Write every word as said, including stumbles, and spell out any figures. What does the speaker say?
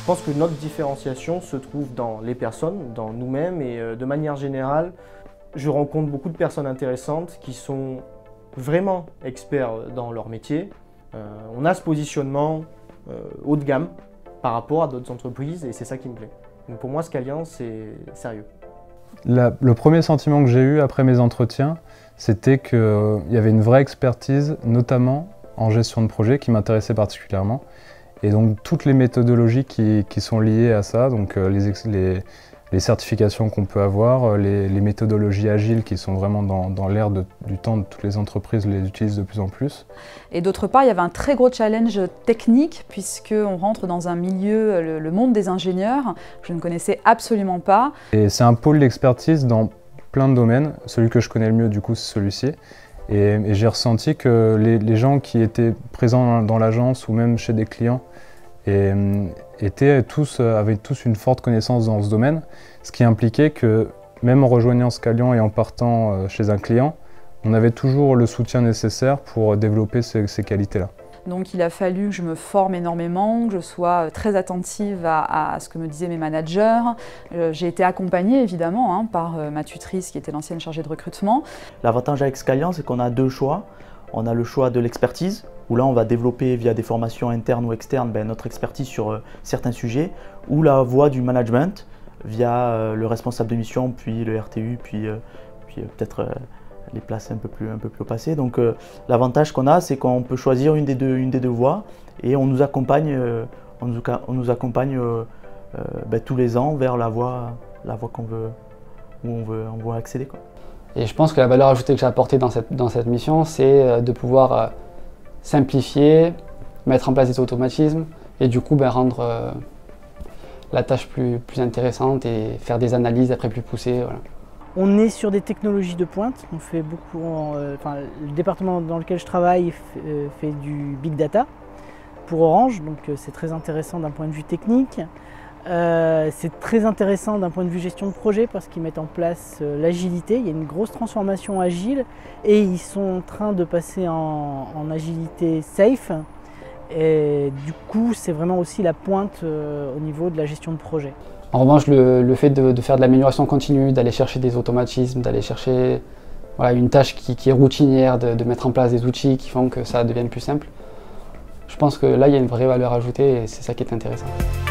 Je pense que notre différenciation se trouve dans les personnes, dans nous-mêmes et euh, de manière générale, je rencontre beaucoup de personnes intéressantes qui sont vraiment experts dans leur métier. Euh, on a ce positionnement euh, haut de gamme par rapport à d'autres entreprises et c'est ça qui me plaît. Donc pour moi, Scalian, c'est sérieux. La, le premier sentiment que j'ai eu après mes entretiens, c'était qu'il euh, y avait une vraie expertise, notamment en gestion de projet, qui m'intéressait particulièrement. Et donc toutes les méthodologies qui, qui sont liées à ça, donc euh, les, les, les certifications qu'on peut avoir, les, les méthodologies agiles qui sont vraiment dans, dans l'air du temps de toutes les entreprises les utilisent de plus en plus. Et d'autre part, il y avait un très gros challenge technique puisqu'on rentre dans un milieu, le, le monde des ingénieurs, que je ne connaissais absolument pas. Et c'est un pôle d'expertise dans plein de domaines. Celui que je connais le mieux, du coup, c'est celui-ci. Et, et j'ai ressenti que les, les gens qui étaient présents dans, dans l'agence ou même chez des clients et, étaient tous, avaient tous une forte connaissance dans ce domaine, ce qui impliquait que même en rejoignant Scalian et en partant chez un client, on avait toujours le soutien nécessaire pour développer ces, ces qualités-là. Donc il a fallu que je me forme énormément, que je sois très attentive à, à ce que me disaient mes managers. Euh, j'ai été accompagnée évidemment hein, par euh, ma tutrice qui était l'ancienne chargée de recrutement. L'avantage avec Scalian, c'est qu'on a deux choix. On a le choix de l'expertise, où là on va développer via des formations internes ou externes ben, notre expertise sur euh, certains sujets, ou la voie du management via euh, le responsable de mission, puis le R T U, puis, euh, puis euh, peut-être euh, les places un peu plus, un peu plus haut passées. Donc euh, l'avantage qu'on a, c'est qu'on peut choisir une des deux, une des deux voies et on nous accompagne, euh, on nous, on nous accompagne euh, euh, ben, tous les ans vers la voie, la voie qu'on veut, où on veut, on veut accéder, quoi. Et je pense que la valeur ajoutée que j'ai apportée dans cette, dans cette mission, c'est de pouvoir euh, simplifier, mettre en place des automatismes et du coup ben, rendre euh, la tâche plus, plus intéressante et faire des analyses après plus poussées. Voilà. On est sur des technologies de pointe, on fait beaucoup, euh, enfin, le département dans lequel je travaille fait, euh, fait du big data pour Orange, donc euh, c'est très intéressant d'un point de vue technique. Euh, c'est très intéressant d'un point de vue gestion de projet parce qu'ils mettent en place euh, l'agilité, il y a une grosse transformation agile et ils sont en train de passer en, en agilité safe et du coup c'est vraiment aussi la pointe euh, au niveau de la gestion de projet. En revanche, le, le fait de, de faire de l'amélioration continue, d'aller chercher des automatismes, d'aller chercher voilà, une tâche qui, qui est routinière, de, de mettre en place des outils qui font que ça devienne plus simple, je pense que là il y a une vraie valeur ajoutée et c'est ça qui est intéressant.